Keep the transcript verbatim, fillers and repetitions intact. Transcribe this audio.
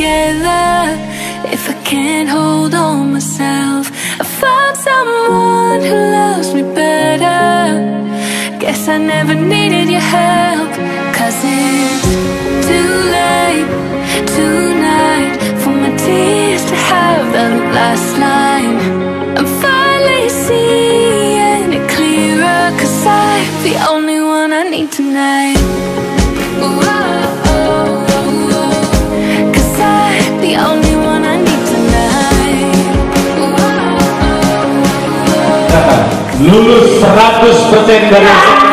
together if I can't hold on myself? I found someone who loves me better. Guess I never needed your help, 'cause it's too late tonight for my tears to have the last line. I'm finally seeing it clearer, 'cause I'm the only one I need tonight. Ooh, oh, oh, oh, oh. 'Cause I'm the only one I need tonight. Ooh, oh, oh, oh, oh. Lulus seratus persen dari